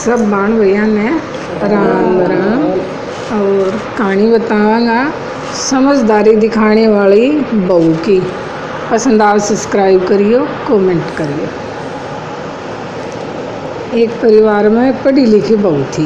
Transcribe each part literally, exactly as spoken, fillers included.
सब बाण भैया ने राम राम। और कहानी बतावांगा समझदारी दिखाने वाली बहू की। पसंद आए सब्सक्राइब करियो, कमेंट करियो। एक परिवार में पढ़ी लिखी बहू थी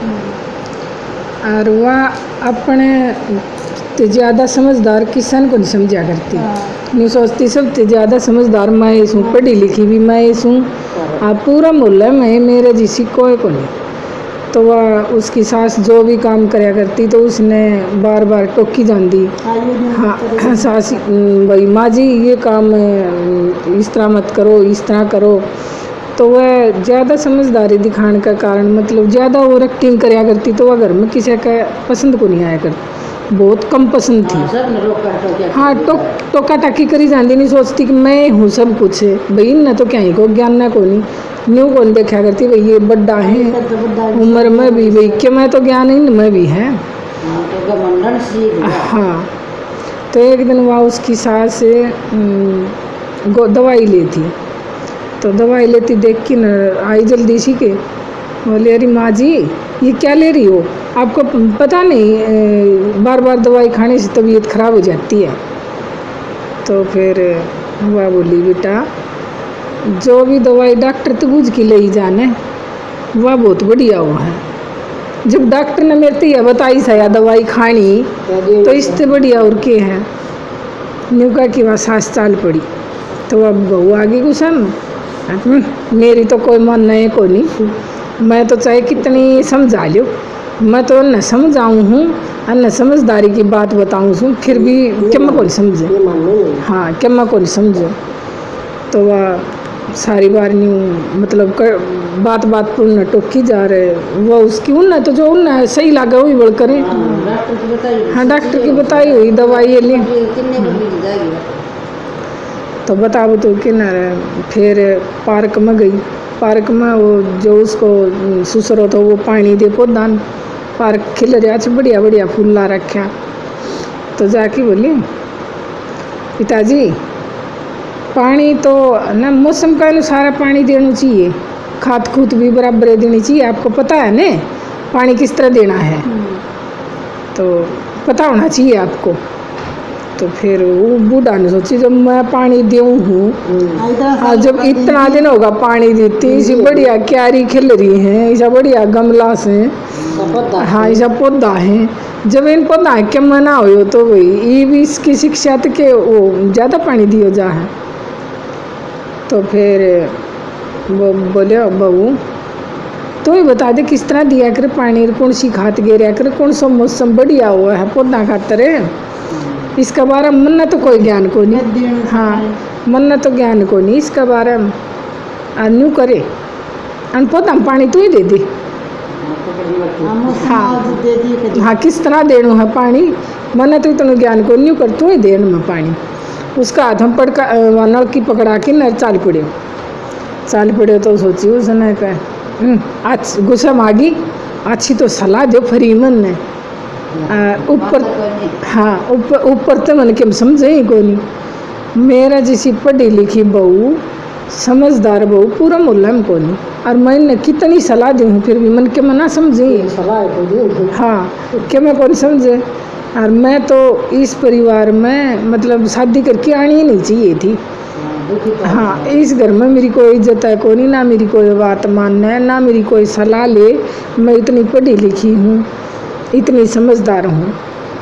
और वह अपने तो ज़्यादा समझदार किसान को नहीं समझा करती। नहीं सोचती सबसे ज़्यादा समझदार मैं हूँ, पढ़ी लिखी भी मैं हूँ, आप पूरा मोहल्ला में मेरे जैसी कोई को नहीं। तो वह उसकी सास जो भी काम कराया करती तो उसने बार बार टोकी जाती। हाँ सास भाई माँ जी ये काम इस तरह मत करो, इस तरह करो। तो वह ज़्यादा समझदारी दिखाने का कारण मतलब ज़्यादा ओवर एक्टिंग कराया करती तो वह घर में किसी का पसंद को नहीं आया करती, बहुत कम पसंद थी। हाँ टोक टोका टाकी करी जाती, नहीं सोचती कि मैं हूँ सब कुछ है भाई न तो क्या ही को ज्ञान ना को नहीं न्यू कौन देखा करती भाई ये बड्डा है उम्र में भी भाई क्या मैं तो ज्ञान ही मैं भी है। हाँ तो एक दिन वह उसकी सास से दवाई ली थी तो दवाई लेती देख के न आई जल्दी सी के बोले अरे माँ जी ये क्या ले रही हो, आपको पता नहीं बार बार दवाई खाने से तबीयत खराब हो जाती है। तो फिर वह बोली बेटा जो भी दवाई डॉक्टर तो बुझ के ले ही जाने वह बहुत बढ़िया हुआ है। जब डॉक्टर ने मेरे तो बताई सा दवाई खानी तो इससे बढ़िया और क्या है। न्यूका की वह सास चाल पड़ी तो अब बहू आगे गुस्सा मेरी तो कोई मन नहीं को नहीं, मैं तो चाहे कितनी समझा लो मैं तो न समझाऊँ हूँ और न समझदारी की बात बताऊँ हूँ फिर भी क्या मैं कौन समझे। हाँ क्या मैं कौन समझो। तो वह सारी बार न्यू मतलब कर, बात बात पर उन टोकी जा रहे वह उसकी उन तो जो उन सही लगा वही बढ़ करे। हाँ डॉक्टर की बताई हुई दवाई ले तो बताओ तो कि न फिर पार्क में गई। पार्क में वो जो उसको सुसर होता वो पानी दे पौधा पार्क खिल रहा है बढ़िया बढ़िया फूल ला रखा। तो जाके बोली पिताजी पानी तो न मौसम के अनुसार पानी देना चाहिए, खाद खूद भी बराबर देनी चाहिए, आपको पता है न पानी किस तरह देना है तो पता होना चाहिए आपको। तो फिर वो बूढ़ा ने सोची जब मैं पानी दूँ हूँ हाँ जब इतना दिन होगा पानी देती इसी बढ़िया क्यारी खिल रही है ऐसा बढ़िया गमला से हाँ ऐसा पौधा है जब इन पौधा है क्या मना हो तो वही ये भी इसकी शिक्षा तक के वो ज़्यादा पानी दियो जा है। तो फिर वो बोले बहू तो ही बता दे किस तरह दिया कर पानी कौन सी खाद गिरा कर कौन सा मौसम बढ़िया हुआ है पौधा खातर है इसका बारे में मन तो कोई ज्ञान को नहीं। हाँ मन तो ज्ञान को नहीं इसका बारे में अन्यू करे अन पौधा पानी तू ही दे दे। हाँ हाँ किस तरह देना है पानी मन तो इतना ज्ञान को न्यू कर तू ही दे में पानी। उसका हाथ में पड़का नल की पकड़ा के न चाल पड़े चाल पड़े तो सोची उसने कह आज गुस्सा मांगी अच्छी तो सलाह दो फ्री मन ने ऊपर हाँ ऊपर ऊपर तो मन के समझे ही को नहीं मेरा जैसी पढ़ी लिखी बहू समझदार बहू पूरा मोहल्ला में को नहीं और मैंने कितनी सलाह दी हूँ फिर भी मन के मना समझे। हाँ क्या मैं कौन समझे और मैं तो इस परिवार में मतलब शादी करके आनी ही नहीं चाहिए थी। हाँ इस घर में मेरी कोई इज्जत है को नहीं ना मेरी कोई बात मानना है ना मेरी कोई सलाह ले। मैं इतनी पढ़ी लिखी हूँ इतनी समझदार हूँ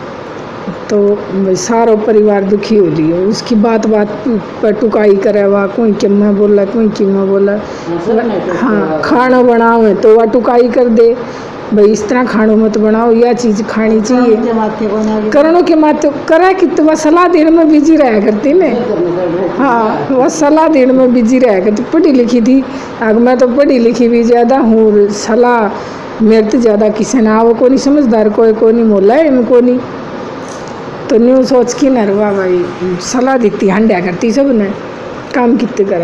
तो सारा परिवार दुखी हो रही है उसकी बात बात पर टुकाई करे वह कोई क्यों मैं बोला कोई क्यों मैं बोला। हाँ खाना बनाओ तो वह टुकाई कर दे भाई इस तरह खानो मत बनाओ यह चीज़ खानी चाहिए करणों के माते करा कि तो वह सलाह देने में बिजी रहा करती ने। हाँ वह सलाह देने में बिजी रहा करती पढ़ी लिखी थी अगर मैं तो पढ़ी लिखी भी ज़्यादा हूँ सलाह मेरे तो ज़्यादा किसी ना वो को नहीं समझदार कोई को नहीं मोला है इनको नहीं तो न्यू सोच की नरवा भाई सलाह देती हंडिया करती सब ने काम कितने करा।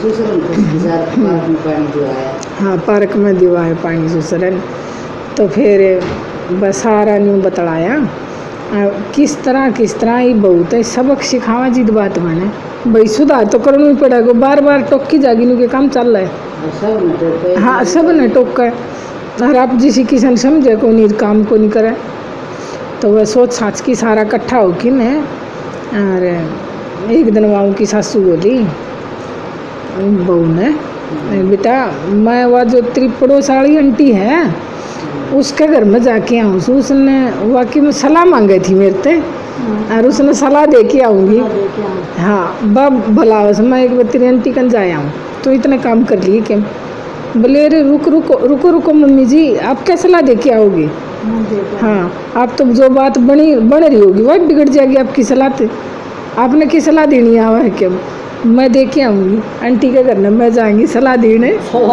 हाँ पार्क में दिवा है पानी सुसरन तो फिर बस सारा न्यू बतलाया किस तरह किस तरह ये बहुत है सबक सिखावा जिद बात बने। भाई सुधार तो करना ही पड़ेगा, बार बार टोक की जागी नु के काम चल रहा है। हाँ सब ने टोका है, और आप जिसी किसान समझे को नहीं काम को नहीं करे, तो वह सोच साच की सारा इकट्ठा हो कि ने। और एक दिन वहाँ की सासू बोली बहू ने, बेटा मैं वह जो त्रिपड़ोस वाली आंटी है उसके घर में जाके आऊँ, उसने वाकई में सलाह मांगी थी मेरे से, और उसने सलाह दे के आऊँगी। हाँ बब भला मैं एक बार तेरी आंटी कन जाया हूँ, तो इतने काम कर लिए कि बोले अरे रुक रुको रुको रुको मम्मी जी, आप क्या सलाह दे के आओगे? हाँ आप तो जो बात बनी बन रही होगी वह बिगड़ जाएगी आपकी सलाह से, आपने की सलाह देनी आवा है क्या? मैं दे के आऊँगी आंटी के घर में, मैं जाएंगी सलाह देने।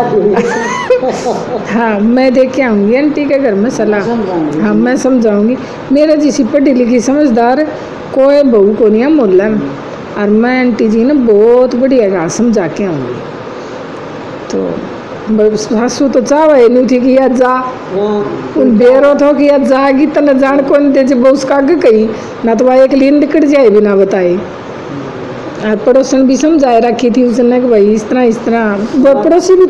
हाँ मैं दे के आऊँगी आंटी के घर में सलाह, हाँ मैं समझाऊँगी। मेरा जिसी पढ़ी लिखी समझदार कोई बहू को नहीं है मोहल्ला में, और मैं आंटी जी ने बहुत बढ़िया राह समझा के आऊँगी। तो सासू तो चाहे नहीं थी कि यार जा उन बेरो थो कि यार जागी तो न जान कौन दे जब उसका आगे कही ना, तो वह एक लिए निकट जाए बिना बताए। और पड़ोसन भी समझाए रखी थी उसने कि भाई इस तरह इस तरह, वो पड़ोसी भी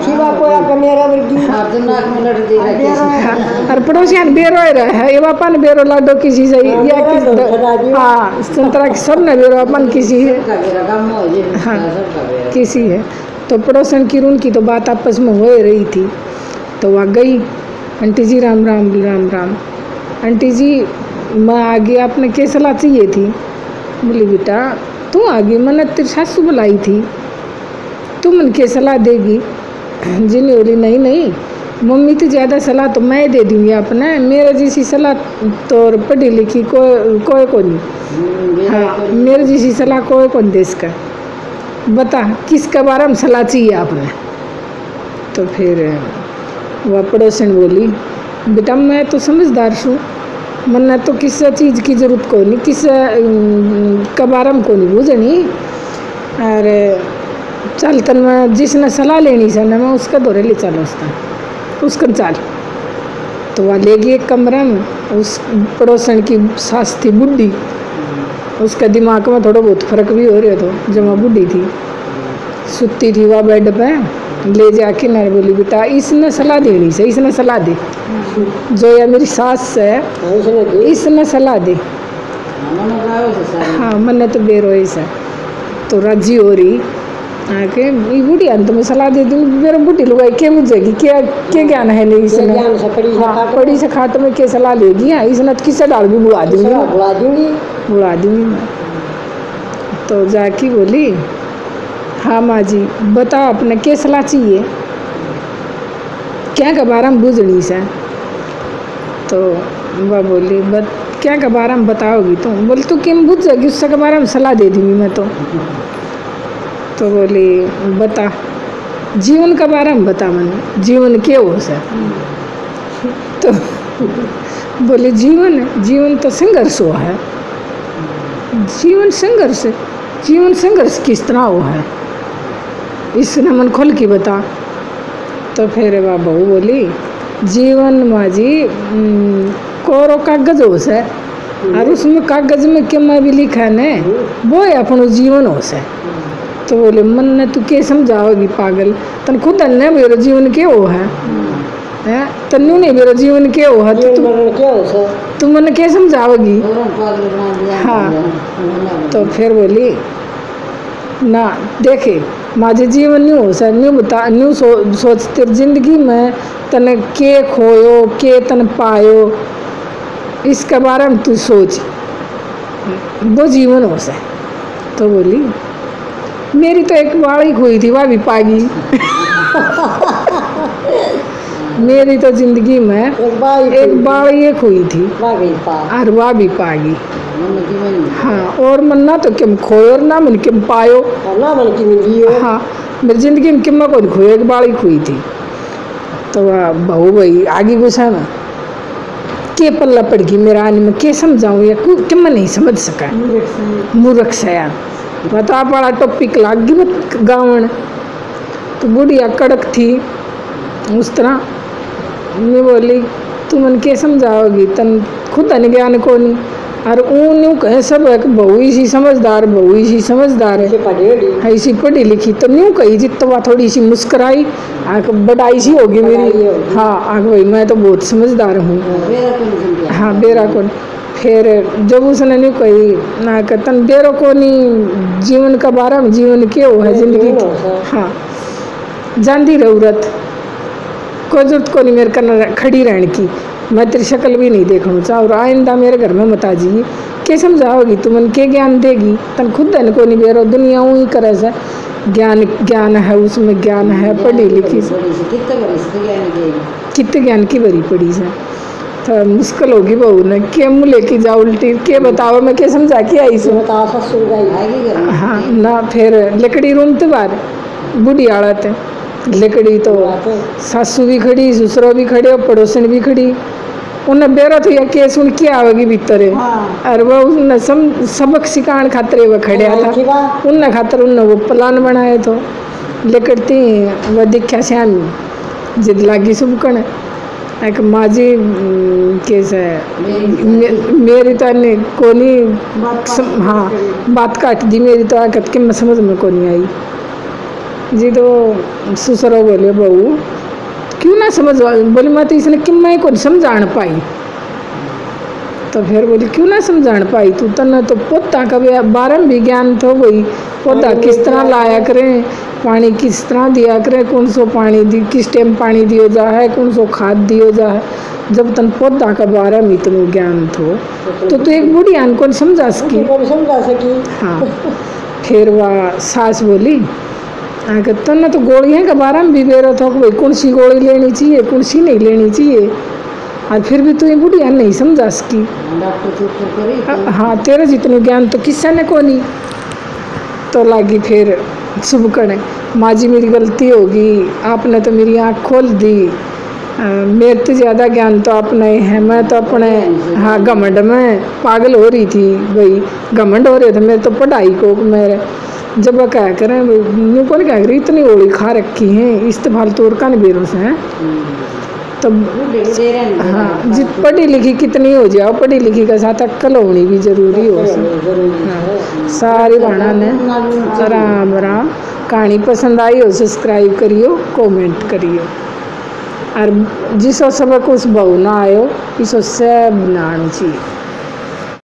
और पड़ोसी बेरो है ये अपन बेरो लाडो किसी से या किस हाँ संतरा की सब ने बेरो अपन किसी है, हाँ किसी है। तो पड़ोसन की उनकी तो बात आपस में हो रही थी, तो वह गई आंटी जी राम राम राम राम, आंटी जी मैं आगे आपने क्या सलाह चाहिए थी? बोली बेटा तू आगे मैंने तेरी सासू बुलाई थी, तू मन के सलाह देगी? जी ने बोली नहीं नहीं मम्मी तो ज़्यादा सलाह तो मैं दे दूँगी आपने, मेरे जैसी सलाह तो पढ़ी लिखी कोई कोई को नहीं, हाँ मेरे जैसी सलाह कोई कौन दे इसका, बता किसके बारे में सलाह चाहिए आपने? तो फिर वह पड़ोसन बोली बेटा मैं तो समझदार हूँ, मन्ना तो किस चीज़ की जरूरत को नहीं, किस कबारम को नहीं बुझनी, और चल तन मैं जिसने सलाह लेनी से ना मैं उसका दौरे ले चलो उसका उसका चाल। तो वह ले गई एक कमरे में, उस पड़ोसन की सास थी बुढ़ी, उसका दिमाग में थोड़ा बहुत फर्क भी हो रहा था, जब वह बुढ़ी थी सुती थी वह बेड पे, ले जाके ना बोली बेटा इसने सलाह देनी से, इसने सलाह दे जो या मेरी सास है इसने सलाह दे। हाँ मैंने तो बेरोई से तो राजी हो रही आके बूढ़ी अंत में सलाह दे दूँगी, मेरा बूढ़ी लुगाई क्या बुझेगी, क्या क्या ज्ञान है नहीं इसने, हाँ पड़ी से खाट में क्या सलाह लेगी, हाँ इसने तो किससे डाल भी बुढ़ा दूँगी बुढ़ा दूँगी बुढ़ा दूँगी। तो जाकी बोली हाँ माँ जी बताओ अपने क्या सलाह चाहिए, क्या के बारे में बुझनी से? तो वह बोली बत क्या के बारे में बताओगी तुम? बोल तू किम बुझ जाएगी उससे के बारे में सलाह दे दूँगी मैं तो। तो बोली बता जीवन के बारे में बता, मैंने जीवन क्या हो से? तो बोले जीवन जीवन तो संघर्ष हुआ है, जीवन संघर्ष जीवन संघर्ष किस तरह हुआ है इसने मन खोल के बता। तो फिर वह बहू बोली जीवन माँ जी कोरो कागज हो से, और उसमें कागज में क्या मैं भी लिखा है ने वो है अपन जीवन हो से। तो बोले मन ने तू क्या समझाओगी पागल, तन खुद ने मेरा जीवन क्या हो है, हैं तन्नू नहीं मेरा जीवन क्या हो है, तो तू तू मन क्या समझाओगी? हाँ तो फिर बोली ना देखे माजे जीवन न्यू हो सर न्यू बता न्यू सो, सोचते जिंदगी में तन के खोयो के तन पायो इसके बारे में तू सोच, वो जीवन हो सर। तो बोली मेरी तो एक बाड़ी खोई थी वह भी पागी मेरी तो जिंदगी में एक बाड़ी एक हुई थी और वह भी पागी। हाँ और मन ना तो किम खोयो और ना मन किम पायो, हाँ मेरी जिंदगी में किम को खोयो एक बाड़ी खोई थी। तो वह बहू भाई आगे गुस्सा में के पल्ला पड़ गई मेरा आने में क्या समझाऊँ या कि मैं नहीं समझ सका, मूर्ख सया बता बड़ा टॉपिक लाग गई मत गावन। तो बुढ़िया कड़क थी उस तरह मैं बोली तू मन क्या समझाओगी, तन खुद ज्ञान को नहीं और ऊन यूँ कहे सब है कि बहू इसी समझदार, बहू इसी समझदार है, ऐसी पढ़ी लिखी तो न्यू कही जितना थोड़ी सी मुस्कुराई आग बड़ाई सी होगी मेरी। हाँ आग भाई मैं तो बहुत समझदार हूँ। हाँ बेरा कौन। फिर जब उसने नहीं कही ना कतन बेरो को नहीं जीवन का बारे में, जीवन क्या हो है जिंदगी। हाँ जानती जरूरत कोई जरूरत को नहीं मेरे करना खड़ी रहने की, मैं तेरी शक्ल भी नहीं देखना चाह और आइंदा मेरे घर में मत आ जाइए। क्या समझाओगी तू मन के ज्ञान देगी, तन खुद है को नहीं बेरो दुनिया ही करे से ज्ञान ज्ञान है उसमें ज्ञान है पढ़ी लिखी से कितने ज्ञान की भरी पड़ी से तो मुश्किल होगी बहू ने के मुँह लेके जाओ उल्टी के बताओ मैं क्या समझा के आई से। हाँ ना फिर लकड़ी रूम तो बार बूढ़ी आड़त है लकड़ी तो सासू भी खड़ी ससुरो भी खड़े और पड़ोसन भी खड़ी। उन्हें बेरा तो यह के सुन के आवेगी भीतर है। हाँ। और वो उन्हें सम सबक सिखाने खातर वो खड़े था उन्हें खातर उन्हें वो प्लान बनाए तो लकड़ती वह दिखा श्याम जिद लागी सुबकन एक माँ जी कैसे मे, मेरी तो ने कोनी सम, हाँ बात काट दी मेरी तो आकत के मैं समझ में को नहीं आई जी। तो ससुरो बोले बहू क्यों ना समझ बोली मैं तो इसने कि मैं को समझान पाई तो फिर बोली क्यों ना समझान पाई तू तन तो पौधा का बारे में भी ज्ञान तो वही पौधा किस तरह लाया करें पानी किस तरह दिया करें कौन सो पानी दी किस टाइम पानी दियो जा है कौन सो खाद दियो जा है जब तन पौधा का बारे में इतना ज्ञान थो तो तू एक बूढ़ी आन को समझा सकी समझा सकी। हाँ फिर वह सास बोली अगर तो ना तो गोलियाँ के बारे में भी बेरो था कि भाई कौन सी गोली लेनी चाहिए कौन सी नहीं लेनी चाहिए और फिर भी तू ये बुढ़िया नहीं समझा सकी। हाँ तेरे जितने ज्ञान तो किसी ने को नहीं तो लागी फिर शुभ करने माँ जी मेरी गलती होगी आपने तो मेरी आँख खोल दी मेरे तो ज़्यादा ज्ञान तो अपना ही है मैं तो अपने हाँ घमंड में पागल हो रही थी भाई घमंड हो रहे थे मेरे तो पढ़ाई को मेरे जब वह क्या करें यूँ को क्या करें इतनी ओली खा रखी हैं इस्तेमाल तोड़ का नहीं बेरों से हैं तो हाँ जित पढ़ी लिखी कितनी हो जाओ पढ़ी लिखी का साथ अक्ल होनी भी जरूरी हो। हाँ सारी बाणा ने राम राम कहानी पसंद आई हो सब्सक्राइब करियो कमेंट करियो और जिसो सबक उस बहु ना आयो इसो सब बनाना चाहिए।